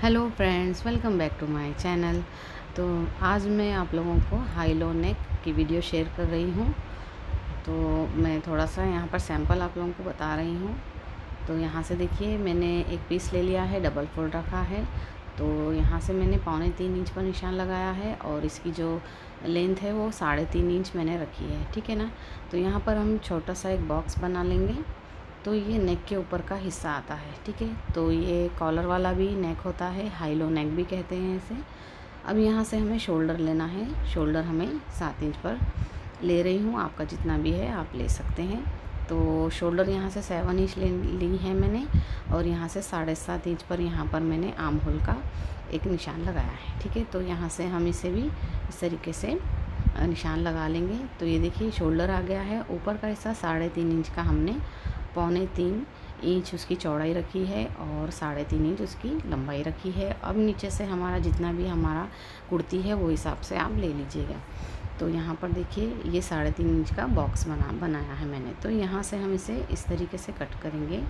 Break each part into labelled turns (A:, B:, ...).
A: Hello friends, welcome back to my channel. तो आज मैं आप लोगों को हाई लो नेक की वीडियो शेयर कर रही हूँ। तो मैं थोड़ा सा यहाँ पर सैंपल आप लोगों को बता रही हूँ। तो यहाँ से देखिए, मैंने एक पीस ले लिया है, डबल फोल्ड रखा है। तो यहाँ से मैंने 3.25 इंच पर निशान लगाया है और इसकी जो लेंथ है वो 3.5 इंच मैंने रखी है, ठीक है ना। तो यहाँ पर हम छोटा सा एक बॉक्स बना लेंगे। तो ये नेक के ऊपर का हिस्सा आता है, ठीक है। तो ये कॉलर वाला भी नेक होता है, हाई लो नेक भी कहते हैं इसे। अब यहाँ से हमें शोल्डर लेना है। शोल्डर हमें 7 इंच पर ले रही हूँ, आपका जितना भी है आप ले सकते हैं। तो शोल्डर यहाँ से 7 इंच ली है मैंने, और यहाँ से 7.5 इंच पर यहाँ पर मैंने आर्म होल का एक निशान लगाया है, ठीक है। तो यहाँ से हम इसे भी इस तरीके से निशान लगा लेंगे। तो ये देखिए, शोल्डर आ गया है। ऊपर का हिस्सा 3.5 इंच का हमने 3.25 इंच उसकी चौड़ाई रखी है और 3.5 इंच उसकी लंबाई रखी है। अब नीचे से हमारा जितना भी हमारा कुर्ती है वो हिसाब से आप ले लीजिएगा। तो यहाँ पर देखिए, ये 3.5 इंच का बॉक्स बनाया है मैंने। तो यहाँ से हम इसे इस तरीके से कट करेंगे।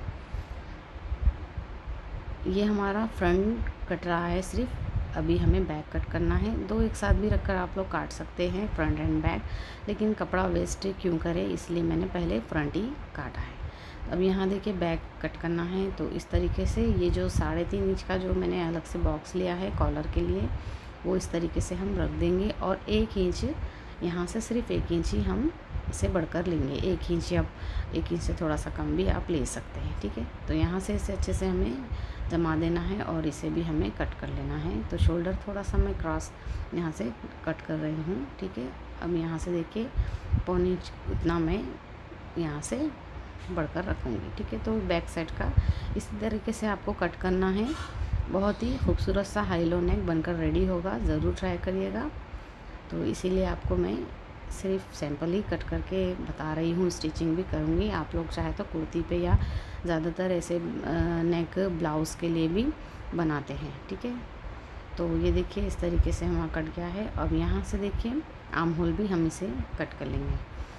A: ये हमारा फ्रंट कट रहा है सिर्फ, अभी हमें बैक कट करना है। दो एक साथ भी रखकर आप लोग काट सकते हैं, फ्रंट एंड बैक, लेकिन कपड़ा वेस्ट क्यों करें, इसलिए मैंने पहले फ्रंट ही काटा है। अब यहाँ देखिए, बैक कट करना है। तो इस तरीके से ये जो 3.5 इंच का जो मैंने अलग से बॉक्स लिया है कॉलर के लिए, वो इस तरीके से हम रख देंगे। और 1 इंच यहाँ से, सिर्फ 1 इंच ही हम इसे बढ़कर लेंगे। 1 इंच या 1 इंच से थोड़ा सा कम भी आप ले सकते हैं, ठीक है। तो यहाँ से इसे अच्छे से हमें जमा देना है और इसे भी हमें कट कर लेना है। तो शोल्डर थोड़ा सा मैं क्रॉस यहाँ से कट कर रही हूँ, ठीक है। अब यहाँ से देखिए, 1.25 इंच उतना मैं यहाँ से बढ़कर रखूँगी, ठीक है। तो बैक साइड का इसी तरीके से आपको कट करना है। बहुत ही खूबसूरत सा हाई लो नेक बनकर रेडी होगा, ज़रूर ट्राई करिएगा। तो इसीलिए आपको मैं सिर्फ सैंपल ही कट करके बता रही हूँ, स्टिचिंग भी करूँगी। आप लोग चाहे तो कुर्ती पे या ज़्यादातर ऐसे नेक ब्लाउज़ के लिए भी बनाते हैं, ठीक है। तो ये देखिए, इस तरीके से हमारा कट गया है। अब यहाँ से देखिए, आर्म होल भी हम इसे कट कर लेंगे।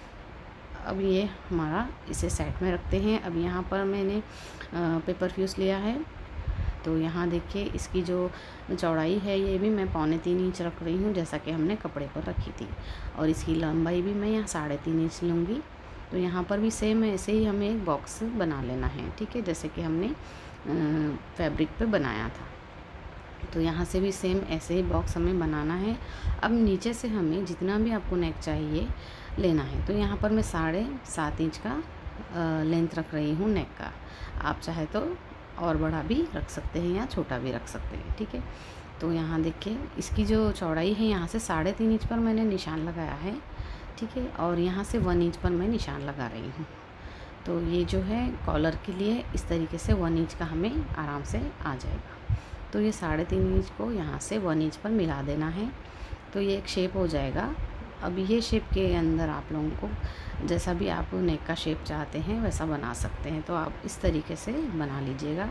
A: अब ये हमारा, इसे साइड में रखते हैं। अब यहाँ पर मैंने पेपर फ्यूज़ लिया है। तो यहाँ देखिए, इसकी जो चौड़ाई है ये भी मैं 3.25 इंच रख रही हूँ, जैसा कि हमने कपड़े पर रखी थी। और इसकी लंबाई भी मैं यहाँ 3.5 इंच लूँगी। तो यहाँ पर भी सेम ऐसे ही हमें एक बॉक्स बना लेना है, ठीक है, जैसे कि हमने फैब्रिक पे बनाया था। तो यहाँ से भी सेम ऐसे ही बॉक्स हमें बनाना है। अब नीचे से हमें जितना भी आपको नेक चाहिए लेना है। तो यहाँ पर मैं 7.5 इंच का लेंथ रख रही हूँ नेक का। आप चाहे तो और बड़ा भी रख सकते हैं या छोटा भी रख सकते हैं, ठीक है। तो यहाँ देखिए, इसकी जो चौड़ाई है यहाँ से 3.5 इंच पर मैंने निशान लगाया है, ठीक है। और यहाँ से 1 इंच पर मैं निशान लगा रही हूँ। तो ये जो है कॉलर के लिए इस तरीके से 1 इंच का हमें आराम से आ जाएगा। तो ये 3.5 इंच को यहाँ से 1 इंच पर मिला देना है। तो ये एक शेप हो जाएगा। अब ये शेप के अंदर आप लोगों को जैसा भी आप नेक का शेप चाहते हैं वैसा बना सकते हैं। तो आप इस तरीके से बना लीजिएगा।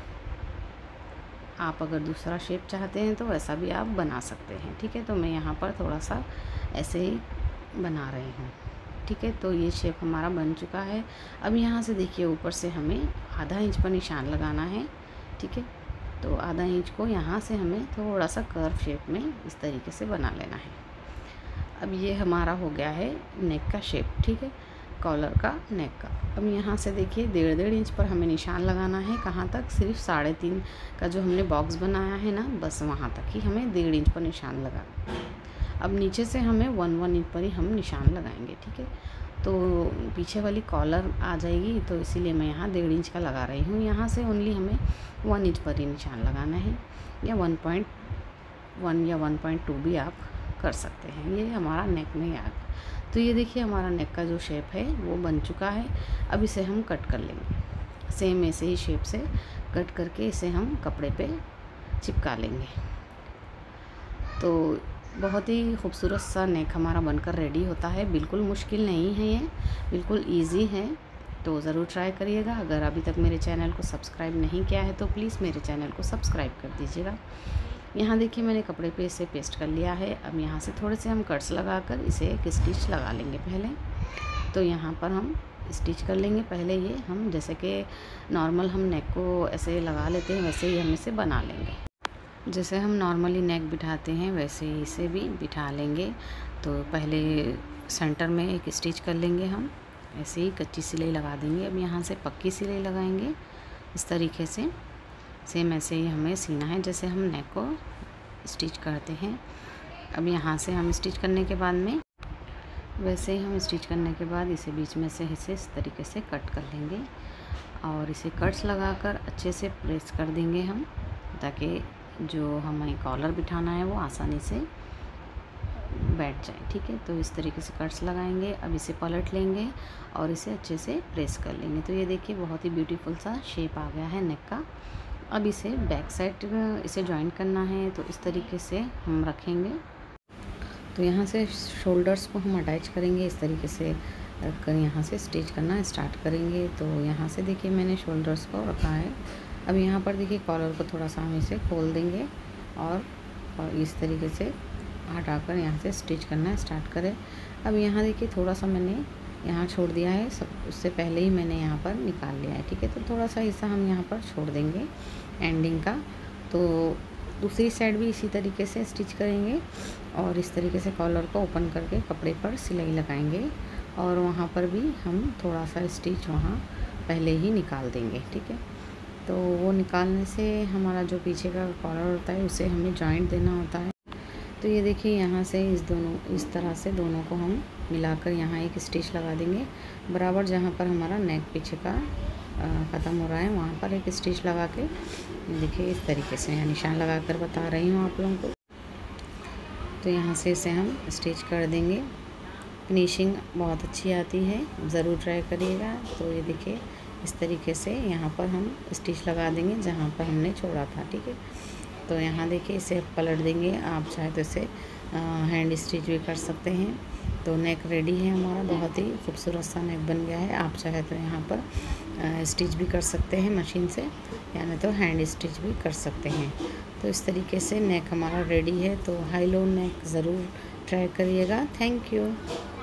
A: आप अगर दूसरा शेप चाहते हैं तो वैसा भी आप बना सकते हैं, ठीक है। तो मैं यहाँ पर थोड़ा सा ऐसे ही बना रही हूँ, ठीक है। तो ये शेप हमारा बन चुका है। अब यहाँ से देखिए, ऊपर से हमें आधा इंच पर निशान लगाना है, ठीक है। तो आधा इंच को यहाँ से हमें थोड़ा सा कर्व शेप में इस तरीके से बना लेना है। अब ये हमारा हो गया है नेक का शेप, ठीक है, कॉलर का नेक का। अब यहाँ से देखिए, 1.5 इंच पर हमें निशान लगाना है। कहाँ तक? सिर्फ 3.5 का जो हमने बॉक्स बनाया है ना, बस वहाँ तक ही हमें 1.5 इंच पर निशान लगाना है। अब नीचे से हमें 1 इंच पर ही हम निशान लगाएंगे, ठीक है। तो पीछे वाली कॉलर आ जाएगी, तो इसीलिए मैं यहाँ 1.5 इंच का लगा रही हूँ। यहाँ से ओनली हमें 1 इंच पर ही निशान लगाना है, या 1.1 या 1.2 भी आप कर सकते हैं। ये हमारा नेक में आ गया। तो ये देखिए, हमारा नेक का जो शेप है वो बन चुका है। अब इसे हम कट कर लेंगे। सेम ऐसे ही शेप से कट करके इसे हम कपड़े पे चिपका लेंगे। तो बहुत ही खूबसूरत सा नेक हमारा बनकर रेडी होता है। बिल्कुल मुश्किल नहीं है, ये बिल्कुल ईजी है। तो ज़रूर ट्राई करिएगा। अगर अभी तक मेरे चैनल को सब्सक्राइब नहीं किया है तो प्लीज़ मेरे चैनल को सब्सक्राइब कर दीजिएगा। यहाँ देखिए, मैंने कपड़े पे इसे पेस्ट कर लिया है। अब यहाँ से थोड़े से हम कट्स लगाकर इसे एक स्टिच लगा लेंगे पहले। तो यहाँ पर हम स्टिच कर लेंगे पहले। ये हम जैसे कि नॉर्मल हम नेक को ऐसे लगा लेते हैं, वैसे ही हम इसे बना लेंगे। जैसे हम नॉर्मली नेक बिठाते हैं वैसे ही इसे भी बिठा लेंगे। तो पहले सेंटर में एक स्टिच कर लेंगे हम, ऐसे ही कच्ची सिलाई लगा देंगे। अब यहाँ से पक्की सिलाई लगाएंगे इस तरीके से। सेम ऐसे ही हमें सीना है जैसे हम नेक को स्टिच करते हैं। अब यहाँ से हम स्टिच करने के बाद में वैसे ही हम स्टिच करने के बाद इसे बीच में से इसे इस तरीके से कट कर लेंगे और इसे कट्स लगाकर अच्छे से प्रेस कर देंगे हम, ताकि जो हमें कॉलर बिठाना है वो आसानी से बैठ जाए। ठीक है, तो इस तरीके से कट्स लगाएंगे। अब इसे पलट लेंगे और इसे अच्छे से प्रेस कर लेंगे। तो ये देखिए बहुत ही ब्यूटीफुल सा शेप आ गया है नेक का। अब इसे बैक साइड इसे जॉइंट करना है, तो इस तरीके से हम रखेंगे। तो यहाँ से शोल्डर्स को हम अटैच करेंगे, इस तरीके से रखकर यहाँ से स्टिच करना स्टार्ट करेंगे। तो यहाँ से देखिए मैंने शोल्डर्स को रखा है। अब यहाँ पर देखिए कॉलर को थोड़ा सा हम इसे खोल देंगे और इस तरीके से हटाकर यहाँ से स्टिच करना स्टार्ट करें। अब यहाँ देखिए थोड़ा सा मैंने यहाँ छोड़ दिया है, सब उससे पहले ही मैंने यहाँ पर निकाल लिया है। ठीक है, तो थोड़ा सा हिस्सा हम यहाँ पर छोड़ देंगे एंडिंग का। तो दूसरी साइड भी इसी तरीके से स्टिच करेंगे और इस तरीके से कॉलर को ओपन करके कपड़े पर सिलाई लगाएंगे और वहाँ पर भी हम थोड़ा सा स्टिच वहाँ पहले ही निकाल देंगे। ठीक है, तो वो निकालने से हमारा जो पीछे का कॉलर होता है उसे हमें जॉइंट देना होता है। तो ये देखिए यहाँ से इस तरह से दोनों को हम मिलाकर यहाँ एक स्टिच लगा देंगे। बराबर जहाँ पर हमारा नेक पीछे का ख़त्म हो रहा है वहाँ पर एक स्टिच लगा के देखिए इस तरीके से यहाँ निशान लगा कर बता रही हूँ आप लोगों को। तो यहाँ से इसे हम स्टिच कर देंगे। फिनिशिंग बहुत अच्छी आती है, ज़रूर ट्राई करिएगा। तो ये देखिए इस तरीके से यहाँ पर हम स्टिच लगा देंगे जहाँ पर हमने छोड़ा था। ठीक है, तो यहाँ देखिए इसे पलट देंगे। आप चाहे तो इसे हैंड स्टिच भी कर सकते हैं। तो नेक रेडी है हमारा, बहुत ही खूबसूरत सा नेक बन गया है। आप चाहे तो यहाँ पर स्टिच भी कर सकते हैं मशीन से, यानी तो हैंड स्टिच भी कर सकते हैं। तो इस तरीके से नेक हमारा रेडी है। तो हाई लो नेक ज़रूर ट्राई करिएगा। Thank you.